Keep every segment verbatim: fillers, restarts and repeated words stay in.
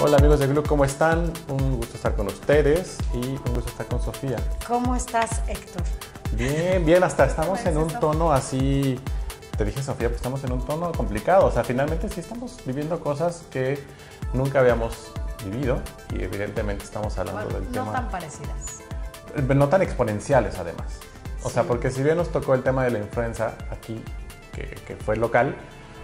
Hola amigos de Glu, ¿cómo están? Un gusto estar con ustedes y un gusto estar con Sofía. ¿Cómo estás, Héctor? Bien, bien, hasta estamos en un tono así, te dije Sofía, pues estamos en un tono complicado, o sea, finalmente sí estamos viviendo cosas que nunca habíamos vivido y evidentemente estamos hablando bueno, del no tema... No tan parecidas. No tan exponenciales además, o sí. sea, porque si bien nos tocó el tema de la influenza aquí, que, que fue local,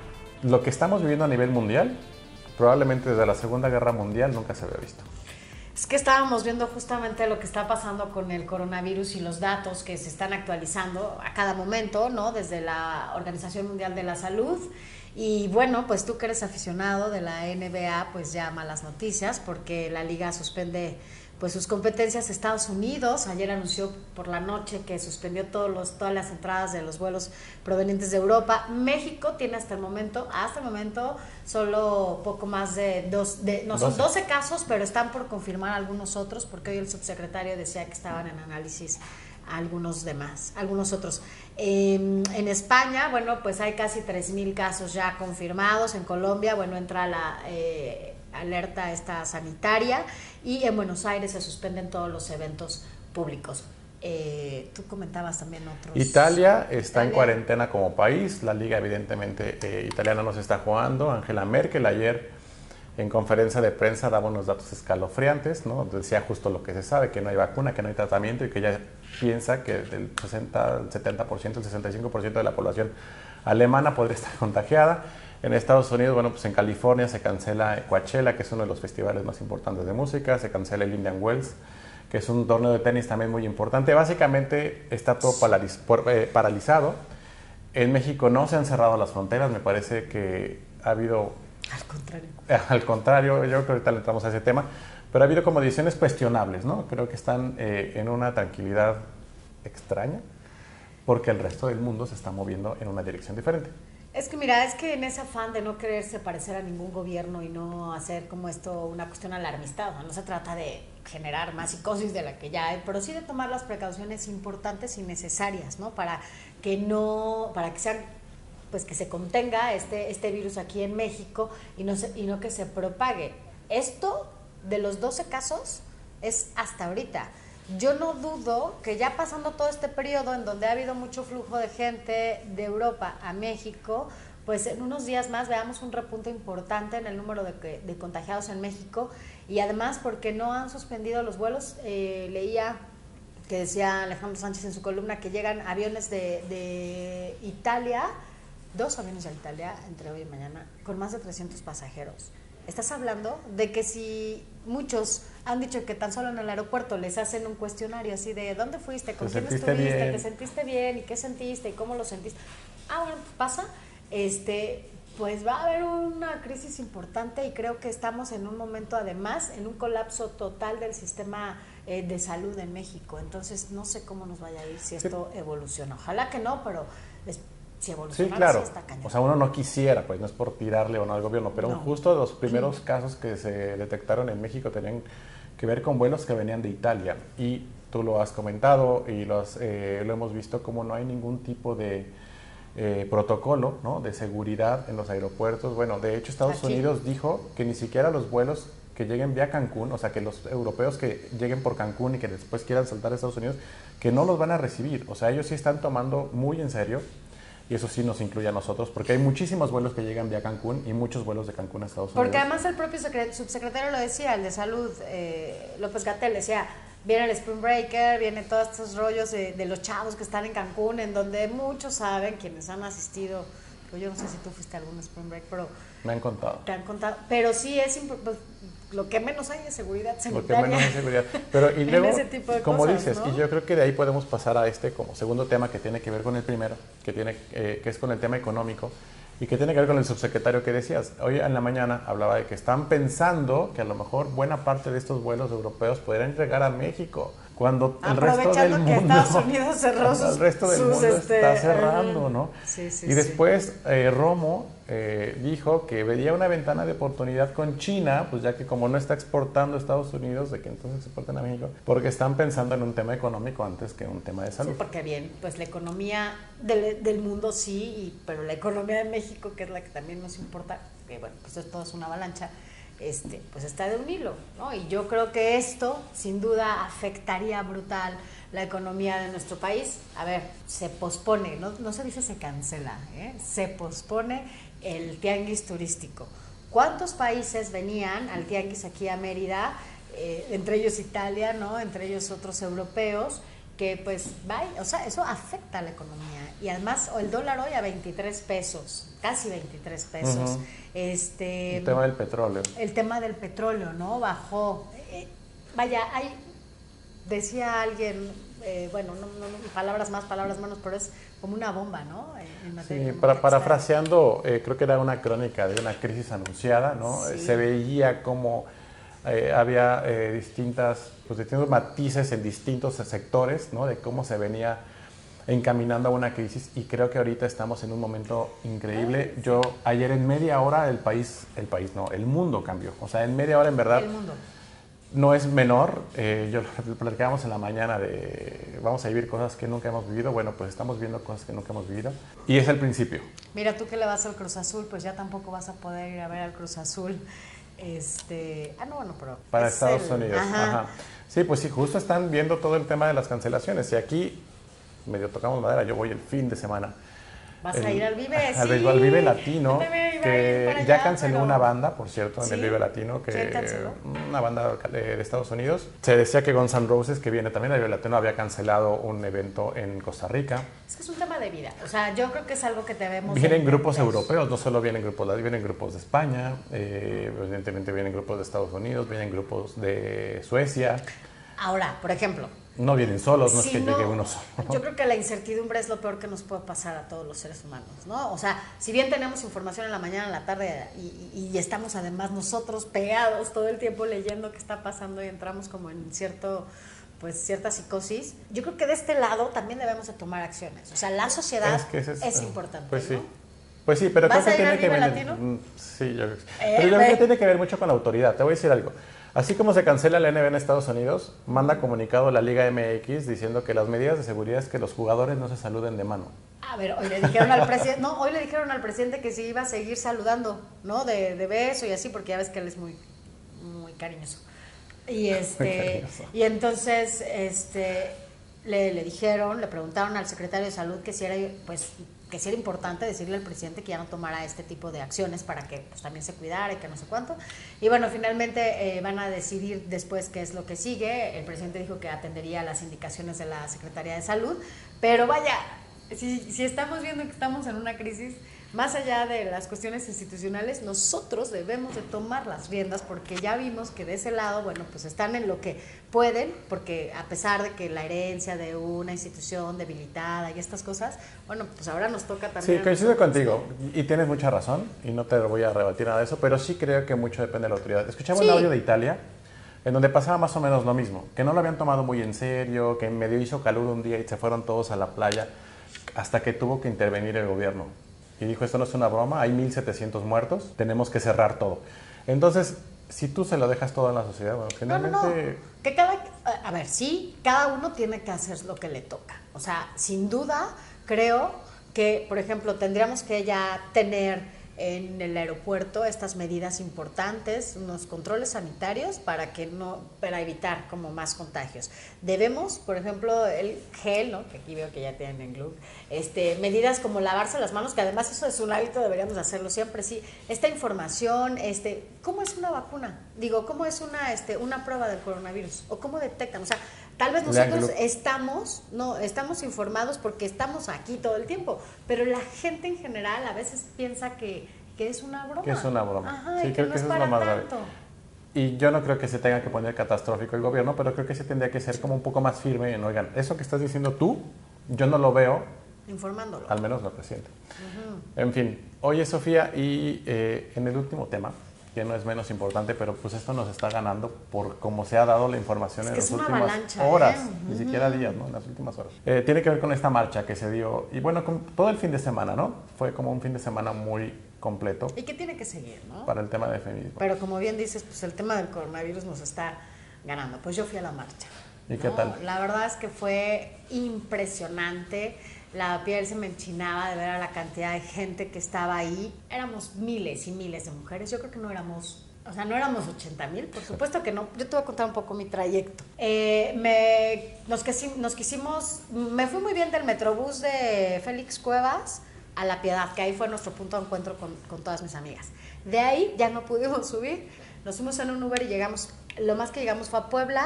lo que estamos viviendo a nivel mundial, probablemente desde la Segunda Guerra Mundial nunca se había visto. Es que estábamos viendo justamente lo que está pasando con el coronavirus y los datos que se están actualizando a cada momento, ¿no? Desde la Organización Mundial de la Salud. Y bueno, pues tú que eres aficionado de la N B A, pues ya malas noticias, porque la liga suspende pues sus competencias. Estados Unidos ayer anunció por la noche que suspendió todos los, todas las entradas de los vuelos provenientes de Europa. México tiene hasta el momento, hasta el momento, solo poco más de dos, de, no son doce casos, pero están por confirmar algunos otros, porque hoy el subsecretario decía que estaban en análisis algunos demás, algunos otros. Eh, en España, bueno, pues hay casi tres mil casos ya confirmados. En Colombia, bueno, entra la eh, alerta esta sanitaria, y en Buenos Aires se suspenden todos los eventos públicos. Eh, tú comentabas también otros. Italia está Italia. en cuarentena como país, la liga evidentemente eh, italiana no se está jugando. Angela Merkel ayer en conferencia de prensa daba unos datos escalofriantes, ¿no? Decía justo lo que se sabe, que no hay vacuna, que no hay tratamiento y que ella piensa que del sesenta al setenta por ciento, el sesenta y cinco por ciento de la población alemana podría estar contagiada. En Estados Unidos, bueno, pues en California se cancela Coachella, que es uno de los festivales más importantes de música, se cancela el Indian Wells, que es un torneo de tenis también muy importante. Básicamente está todo paralizado. En México no se han cerrado las fronteras, me parece que ha habido... Al contrario. Al contrario, yo creo que ahorita le entramos a ese tema, pero ha habido como decisiones cuestionables, ¿no? Creo que están eh, en una tranquilidad extraña, porque el resto del mundo se está moviendo en una dirección diferente. Es que mira, es que en ese afán de no quererse parecer a ningún gobierno y no hacer como esto una cuestión alarmista, o sea, no se trata de generar más psicosis de la que ya hay, pero sí de tomar las precauciones importantes y necesarias, ¿no? Para que no, para que sean, pues que se contenga este, este virus aquí en México y no, se, y no que se propague. Esto de los doce casos es hasta ahorita. Yo no dudo que ya pasando todo este periodo en donde ha habido mucho flujo de gente de Europa a México, pues en unos días más veamos un repunte importante en el número de, que, de contagiados en México, y además porque no han suspendido los vuelos. Eh, leía que decía Alejandro Sánchez en su columna que llegan aviones de, de Italia, dos aviones de Italia entre hoy y mañana, con más de trescientos pasajeros. Estás hablando de que si muchos han dicho que tan solo en el aeropuerto les hacen un cuestionario así de ¿dónde fuiste? ¿Con quién estuviste? Bien. ¿Te sentiste bien? ¿Y qué sentiste? ¿Y cómo lo sentiste? Ah, bueno, pues pasa, este, pues va a haber una crisis importante, y creo que estamos en un momento, además, en un colapso total del sistema eh, de salud en México. Entonces, no sé cómo nos vaya a ir si esto sí. evoluciona. Ojalá que no, pero... Es, Si sí, claro, o sea, uno no quisiera, pues no es por tirarle o no al gobierno, pero no. justo los primeros sí. casos que se detectaron en México tenían que ver con vuelos que venían de Italia, y tú lo has comentado y lo, has, eh, lo hemos visto como no hay ningún tipo de eh, protocolo, ¿no? de seguridad en los aeropuertos. Bueno, de hecho Estados Aquí. Unidos dijo que ni siquiera los vuelos que lleguen vía Cancún, o sea, que los europeos que lleguen por Cancún y que después quieran saltar a Estados Unidos, que no los van a recibir. O sea, ellos sí están tomando muy en serio. Y eso sí nos incluye a nosotros, porque hay muchísimos vuelos que llegan vía Cancún y muchos vuelos de Cancún a Estados Unidos. Porque además el propio subsecretario lo decía, el de Salud, eh, López-Gatell, decía, viene el Spring Breaker, vienen todos estos rollos de, de los chavos que están en Cancún, en donde muchos saben, quienes han asistido, pues yo no sé si tú fuiste a algún Spring Break, pero... Me han contado. Te han contado, pero sí es importante. Lo que menos hay es seguridad sanitaria. Lo que menos hay seguridad. Pero y luego, ese tipo de como cosas, dices, ¿no? y yo creo que de ahí podemos pasar a este como segundo tema que tiene que ver con el primero, que, tiene, eh, que es con el tema económico, y que tiene que ver con el subsecretario que decías. Hoy en la mañana hablaba de que están pensando que a lo mejor buena parte de estos vuelos europeos podrían llegar a México, cuando el resto del mundo, que Estados Unidos cerró sus, el resto del sus, mundo este, está cerrando, ¿no? Sí, sí, y después eh, Romo eh, dijo que veía una ventana de oportunidad con China, pues ya que como no está exportando a Estados Unidos, de que entonces exporten a México, porque están pensando en un tema económico antes que en un tema de salud. Sí, porque bien, pues la economía del, del mundo sí, y, pero la economía de México, que es la que también nos importa, que bueno, pues esto es una avalancha, este, pues está de un hilo, ¿no? Y yo creo que esto, sin duda, afectaría brutal la economía de nuestro país. A ver, se pospone, no, no se dice se cancela, ¿eh? Se pospone el tianguis turístico. ¿Cuántos países venían al tianguis aquí a Mérida? Eh, entre ellos Italia, ¿no? Entre ellos otros europeos, que pues, vaya, o sea, eso afecta a la economía. Y además, el dólar hoy a veintitrés pesos, casi veintitrés pesos. Uh-huh. Este, el tema del petróleo. El tema del petróleo, ¿no? Bajó. Eh, vaya, hay, decía alguien, eh, bueno, no, no, no, palabras más, palabras menos, pero es como una bomba, ¿no? En materia, sí, para, parafraseando, eh, creo que era una crónica de una crisis anunciada, ¿no? Sí. Se veía como eh, había eh, distintas, pues, distintos matices en distintos sectores, ¿no? De cómo se venía encaminando a una crisis, y creo que ahorita estamos en un momento increíble. Ay, yo ayer en media hora el país, el país no, el mundo cambió. O sea, en media hora en verdad el mundo. No es menor. Eh, yo lo platicábamos en la mañana de vamos a vivir cosas que nunca hemos vivido. Bueno, pues estamos viendo cosas que nunca hemos vivido y es el principio. Mira, tú que le vas al Cruz Azul, pues ya tampoco vas a poder ir a ver al Cruz Azul. Este, ah, no, bueno, pero para Estados el, Unidos. Ajá. Ajá. Sí, pues sí, justo están viendo todo el tema de las cancelaciones y aquí medio tocamos madera. Yo voy el fin de semana. ¿Vas el, a ir al Vive? Al, sí. al Vive Latino, que allá, ya canceló pero... una banda, por cierto, en ¿Sí? el Vive Latino, que ¿Quién canceló? Una banda de Estados Unidos. Se decía que Guns N' Roses, que viene también al Vive Latino, había cancelado un evento en Costa Rica. Es que es un tema de vida, o sea, yo creo que es algo que debemos... Vienen grupos europeos, no solo vienen grupos, vienen grupos de España, eh, evidentemente vienen grupos de Estados Unidos, vienen grupos de Suecia. Ahora, por ejemplo... No vienen solos, no si es que no, llegue uno solo, ¿no? Yo creo que la incertidumbre es lo peor que nos puede pasar a todos los seres humanos, ¿no? O sea, si bien tenemos información en la mañana, en la tarde, y, y, y estamos además nosotros pegados todo el tiempo leyendo qué está pasando y entramos como en cierto... pues cierta psicosis, yo creo que de este lado también debemos de tomar acciones. O sea, la sociedad es, que es, es, es importante, pues sí. ¿no? Pues sí, pero ¿Vas creo que a ir tiene al que Vive ver... Latino? Sí, yo, eh, pero yo creo que tiene que ver mucho con la autoridad. Te voy a decir algo. Así como se cancela la N B A en Estados Unidos, manda comunicado la Liga M X diciendo que las medidas de seguridad es que los jugadores no se saluden de mano. A ver, hoy le dijeron al presidente, no, hoy le dijeron al presidente que se iba a seguir saludando, ¿no? De, de beso y así, porque ya ves que él es muy, muy cariñoso. Y este, y entonces, este, le, le dijeron, le preguntaron al secretario de salud que si era, pues, que si era importante decirle al presidente que ya no tomara este tipo de acciones para que pues, también se cuidara y que no sé cuánto. Y bueno, finalmente eh, van a decidir después qué es lo que sigue. El presidente dijo que atendería las indicaciones de la Secretaría de Salud, pero vaya, si, si estamos viendo que estamos en una crisis, más allá de las cuestiones institucionales, nosotros debemos de tomar las riendas porque ya vimos que de ese lado, bueno, pues están en lo que pueden, porque a pesar de que la herencia de una institución debilitada y estas cosas, bueno, pues ahora nos toca también... Sí, coincido contigo y tienes mucha razón y no te voy a rebatir nada de eso, pero sí creo que mucho depende de la autoridad. Escuchaba sí. un audio de Italia en donde pasaba más o menos lo mismo, que no lo habían tomado muy en serio, que medio hizo calor un día y se fueron todos a la playa hasta que tuvo que intervenir el gobierno. Y dijo, esto no es una broma, hay mil setecientos muertos, tenemos que cerrar todo. Entonces, si tú se lo dejas todo en la sociedad, bueno, finalmente... No, no, no. Que cada, a ver, sí, cada uno tiene que hacer lo que le toca. O sea, sin duda, creo que, por ejemplo, tendríamos que ya tener en el aeropuerto estas medidas importantes, unos controles sanitarios para que no, para evitar como más contagios. Debemos, por ejemplo, el gel, ¿no? Que aquí veo que ya tienen en Gloop, este, medidas como lavarse las manos, que además eso es un hábito, deberíamos hacerlo siempre, sí. Esta información, este, ¿cómo es una vacuna? Digo, ¿cómo es una, este, una prueba del coronavirus? ¿O cómo detectan? O sea, tal vez nosotros estamos, no, estamos informados porque estamos aquí todo el tiempo, pero la gente en general a veces piensa que, que es una broma. Que es una broma. Ajá, sí, y creo que, que no eso es es lo más grave. tanto. Y yo no creo que se tenga que poner catastrófico el gobierno, pero creo que se tendría que ser como un poco más firme en, oigan, eso que estás diciendo tú, yo no lo veo. Informándolo. Al menos lo presiente. Uh-huh. En fin, oye Sofía, y eh, en el último tema, que no es menos importante, pero pues esto nos está ganando por cómo se ha dado la información es en las últimas avalancha, horas, ¿eh? Ni uh-huh. siquiera días, ¿no? En las últimas horas. Eh, tiene que ver con esta marcha que se dio, y bueno, con todo el fin de semana, ¿no? Fue como un fin de semana muy completo. Y que tiene que seguir, ¿no? Para el tema de feminismo. Pero como bien dices, pues el tema del coronavirus nos está ganando. Pues yo fui a la marcha. ¿Y ¿no? qué tal? La verdad es que fue impresionante. la piel se me enchinaba de ver a la cantidad de gente que estaba ahí. Éramos miles y miles de mujeres, yo creo que no éramos, o sea, no éramos ochenta mil, por supuesto que no. Yo te voy a contar un poco mi trayecto. Eh, me, nos, nos quisimos, me fui muy bien del Metrobús de Félix Cuevas a La Piedad, que ahí fue nuestro punto de encuentro con, con todas mis amigas. De ahí ya no pudimos subir, nos fuimos en un Uber y llegamos, lo más que llegamos fue a Puebla,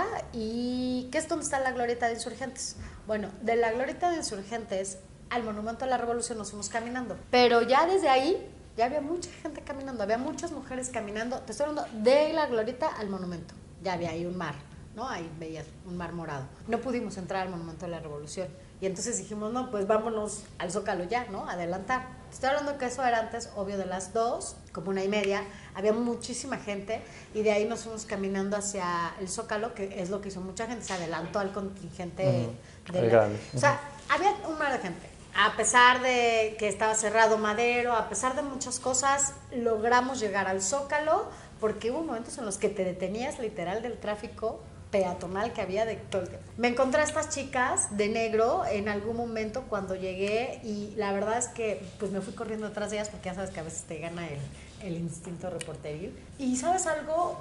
y ¿qué es donde está la Glorieta de Insurgentes? Bueno, de la Glorieta de Insurgentes al Monumento a la Revolución nos fuimos caminando, pero ya desde ahí ya había mucha gente caminando, había muchas mujeres caminando, te estoy hablando de la Glorieta al Monumento, ya había ahí un mar, ¿no? Ahí veías un mar morado. No pudimos entrar al Monumento a la Revolución, y entonces dijimos, no, pues vámonos al Zócalo ya, ¿no? Adelantar. Te estoy hablando que eso era antes, obvio, de las dos, como una y media, había muchísima gente, y de ahí nos fuimos caminando hacia el Zócalo, que es lo que hizo mucha gente, se adelantó al contingente uh-huh. de la, uh-huh. O sea, había un mar de gente. A pesar de que estaba cerrado Madero, a pesar de muchas cosas, logramos llegar al Zócalo, porque hubo momentos en los que te detenías literal del tráfico peatonal que había de todo el tiempo. Me encontré a estas chicas de negro en algún momento cuando llegué, y la verdad es que pues me fui corriendo detrás de ellas, porque ya sabes que a veces te gana el, el instinto reporteril. Y ¿sabes algo?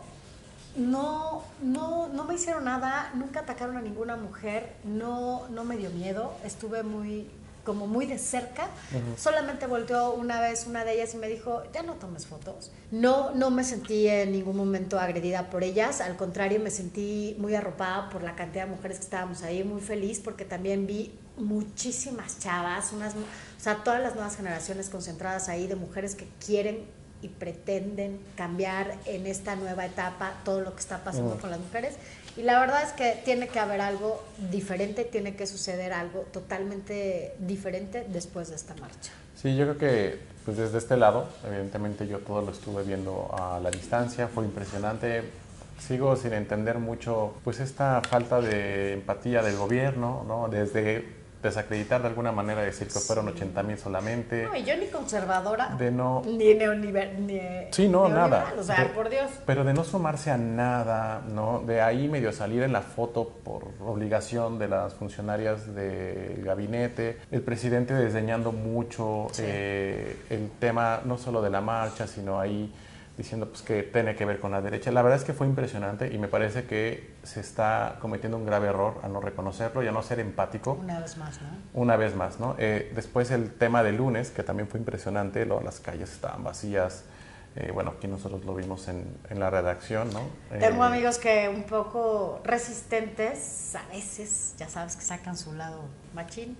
No, no, no me hicieron nada, nunca atacaron a ninguna mujer, no, no me dio miedo, estuve muy... como muy de cerca, uh-huh. Solamente volteó una vez una de ellas y me dijo, ya no tomes fotos. No, no me sentí en ningún momento agredida por ellas, al contrario, me sentí muy arropada por la cantidad de mujeres que estábamos ahí, muy feliz, porque también vi muchísimas chavas, unas, o sea, todas las nuevas generaciones concentradas ahí, de mujeres que quieren y pretenden cambiar en esta nueva etapa todo lo que está pasando uh-huh. con las mujeres. Y la verdad es que tiene que haber algo diferente, tiene que suceder algo totalmente diferente después de esta marcha. Sí, yo creo que pues desde este lado, evidentemente yo todo lo estuve viendo a la distancia, fue impresionante. Sigo sin entender mucho pues esta falta de empatía del gobierno, ¿no? Desde desacreditar de alguna manera, decir que fueron ochenta mil solamente. No, y yo ni conservadora, de no, ni neoliberal, ni sí, no, nada. O sea, de, por Dios. Pero de no sumarse a nada, ¿no? De ahí medio salir en la foto por obligación de las funcionarias del gabinete, el presidente desdeñando mucho sí. eh, el tema no solo de la marcha, sino ahí diciendo pues que tiene que ver con la derecha. La verdad es que fue impresionante, y me parece que se está cometiendo un grave error a no reconocerlo y a no ser empático. Una vez más, ¿no? Una vez más, ¿no? Eh, después el tema del lunes, que también fue impresionante, lo, las calles estaban vacías. Eh, bueno, aquí nosotros lo vimos en, en la redacción, ¿no? Tengo eh, amigos que un poco resistentes, a veces, ya sabes que sacan su lado machín.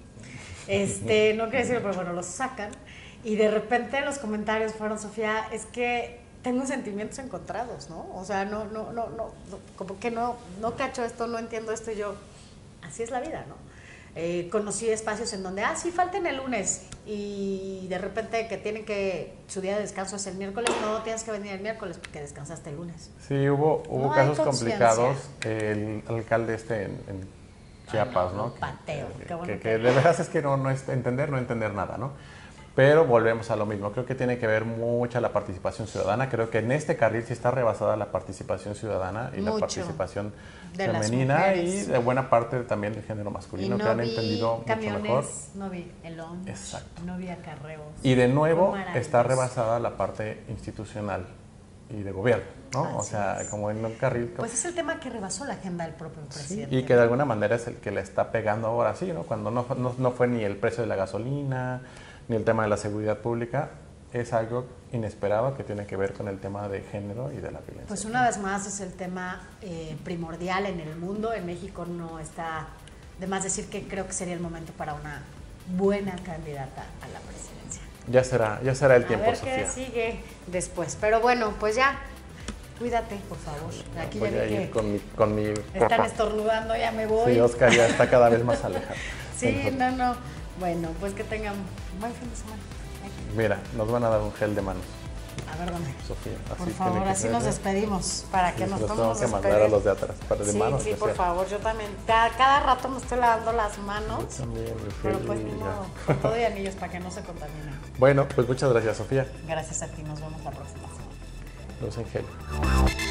Este, no quiero decirlo, pero bueno, los sacan. Y de repente los comentarios fueron, Sofía, es que tengo sentimientos encontrados, ¿no? O sea, no, no, no, no, como que no, no cacho esto, no entiendo esto, y yo, así es la vida, ¿no? Eh, conocí espacios en donde, ah, sí, falten el lunes, y de repente que tienen que, su día de descanso es el miércoles, no, tienes que venir el miércoles porque descansaste el lunes. Sí, hubo, hubo no casos complicados, el alcalde este en, en Chiapas, Ay, ¿no? no, Pateo, que, qué bueno que, que, que de verdad es que no, no es entender, no entender nada, ¿no? Pero volvemos a lo mismo, creo que tiene que ver mucha la participación ciudadana, creo que en este carril sí está rebasada la participación ciudadana y mucho la participación de femenina y de buena parte también del género masculino, no que han entendido camiones, mucho mejor. No vi elón, no vi acarreos. Y de nuevo está rebasada la parte institucional y de gobierno, ¿no? Así o sea, es. Como en un carril. Pues es el tema que rebasó la agenda del propio presidente. Sí, y que de alguna manera es el que le está pegando ahora sí, ¿no? Cuando no, no, no fue ni el precio de la gasolina, ni el tema de la seguridad pública, es algo inesperado que tiene que ver con el tema de género y de la violencia. Pues una vez más es el tema eh, primordial en el mundo. En México no está de más decir que creo que sería el momento para una buena candidata a la presidencia. Ya será, ya será el tiempo, Sofía. A ver qué sigue después. Pero bueno, pues ya, cuídate, por favor. Aquí voy ya a vi ir que con mi, con mi están papá. estornudando, ya me voy. Sí, Oscar ya está cada vez más alejado. Sí, no, no. Bueno, pues que tengan un buen fin de semana. Mira, nos van a dar un gel de manos. A ver, ¿dónde? Sofía, así por favor, así nos despedimos, para que sí, nos los podamos tengo que despedir. mandar a los de atrás, para de sí, manos. Sí, por sea. favor, yo también. Cada, cada rato me estoy lavando las manos. Yo también, pero pues ni modo, con todo y anillos para que no se contaminen. Bueno, pues muchas gracias, Sofía. Gracias a ti, nos vemos la próxima semana. Los en gel.